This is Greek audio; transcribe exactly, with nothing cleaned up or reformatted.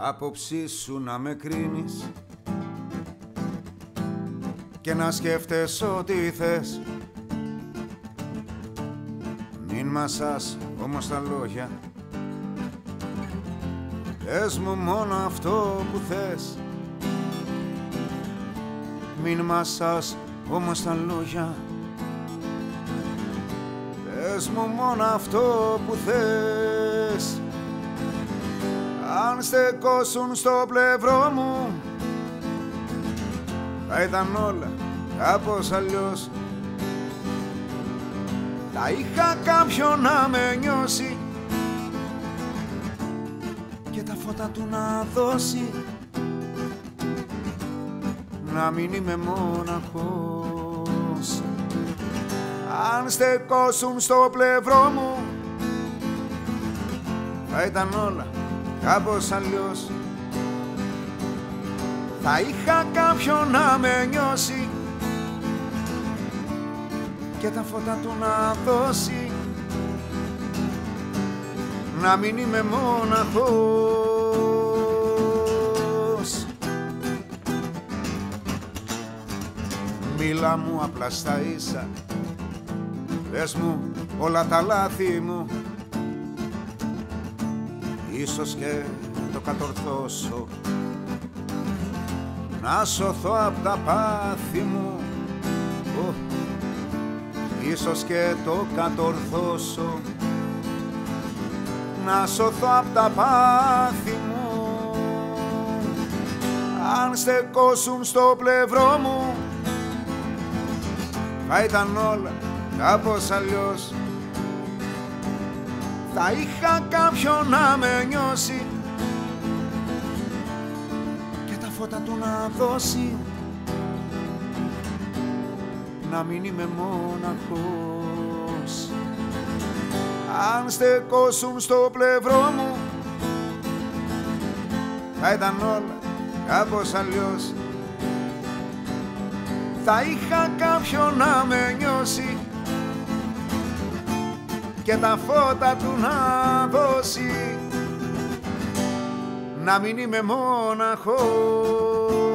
άποψή σου να με κρίνεις και να σκέφτεσαι ό,τι θες. Μην μασάς όμως τα λόγια, πες μου μόνο αυτό που θες. Μην μασάς όμως τα λόγια, πες μου μόνο αυτό που θες. Αν στεκόσουν στο πλευρό μου θα ήταν όλα κάπως αλλιώς. Θα είχα κάποιον να με νιώσει και τα φώτα του να δώσει, να μην είμαι μόναχος. Αν στεκόσουν στο πλευρό μου θα ήταν όλα κάπως αλλιώς. Θα είχα κάποιον να με νιώσει και τα φώτα του να δώσει, να μην είμαι μόναχος. Μίλα μου απλά στα ίσα, πες μου όλα τα λάθη μου, ίσως και το κατορθώσω, να σωθώ απ' τα πάθη μου. Oh. Ίσως και το κατορθώσω, να σωθώ απ' τα πάθη μου. Αν στεκόσουν στο πλευρό μου θα ήταν όλα κάπως αλλιώς. Θα είχα κάποιον να με νιώσει και τα φώτα του να δώσει, να μην είμαι μόναχος. Αν στεκόσουν στο πλευρό μου θα ήταν όλα κάπως αλλιώς. Θα είχα κάποιον να με νιώσει και τα φώτα του να δώσει, να μην είμαι μόναχος.